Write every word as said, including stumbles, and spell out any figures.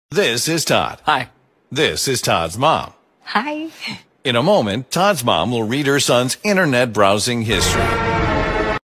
This is Todd. Hi. This is Todd's mom. Hi. In a moment, Todd's mom will read her son's internet browsing history.